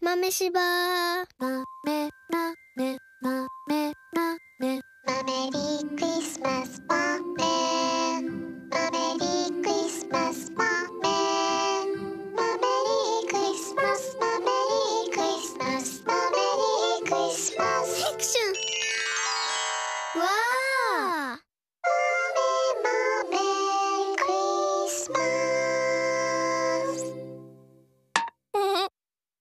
豆しばまめまめまめまめマメリークリスマス。